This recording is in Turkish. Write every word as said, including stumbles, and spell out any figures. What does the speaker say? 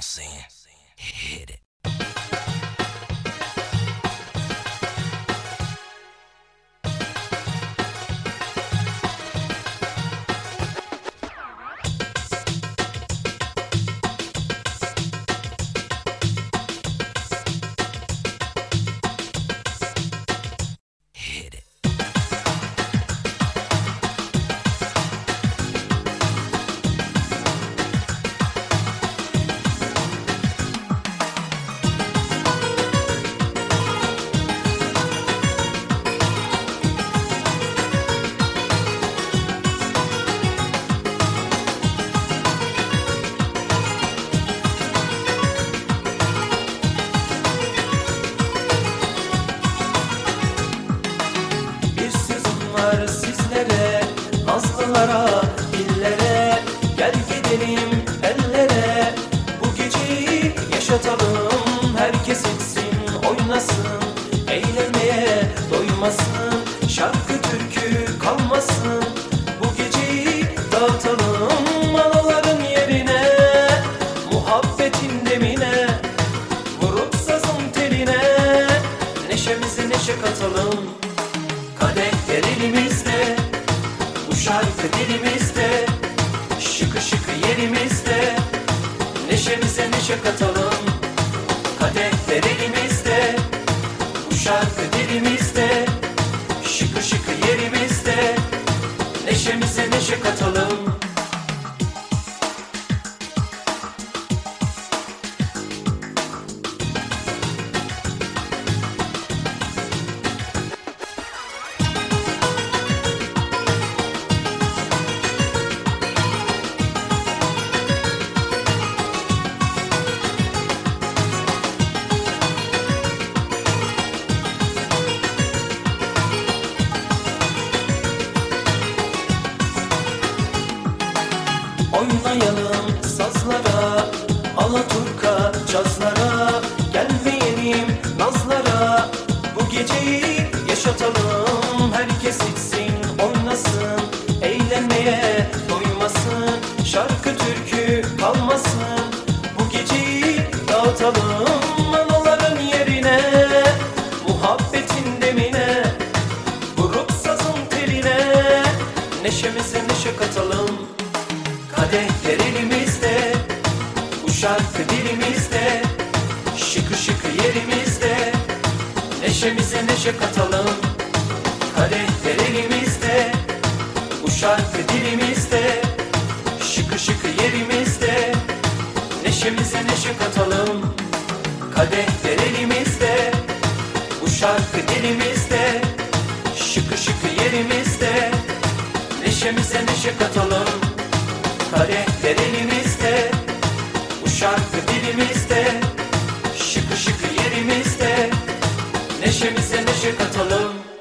saying? Hit it. Hit it. Sizlere, nazlılara, dillere, gel gidelim ellere. Bu geceyi yaşatalım, herkes etsin, oynasın, eğlenmeye doymasın, şarkı türkü kalmasın. Bu geceyi dağıtalım analarının yerine, muhabbetin demine, vurup sazın teline, neşemize neşe katalım. Kadehler elimizde, bu şarkı dilimizde, şıkı şıkı yerimizde, neşemize neşe katalım. Kadehler elimizde, bu şarkı dilimizde, şıkı şıkı yerimizde, neşemize neşe katalım. Oynayalım sazlara, alaturka cazlara, gelmeyelim nazlara. Bu geceyi yaşatalım, herkes içsin, oynasın, eğlenmeye doymasın, şarkı türkü kalmasın. Bu geceyi dağıtalım analarının yerine, muhabbetin demine, vurup sazın teline, neşemize neşe katalım. Kadehler elimizde, bu şarkı dilimizde, şıkı şıkı yerimizde, neşemize neşe katalım. Kadehler elimizde, bu şarkı dilimizde, şıkı şıkı yerimizde, neşemize neşe katalım. Kadehler elimizde, bu şarkı dilimizde, şıkı şıkı yerimizde, neşemize neşe katalım. Kadehler elimizde, bu şarkı dilimizde, şıkı şıkı yerimizde, neşemize neşe katalım.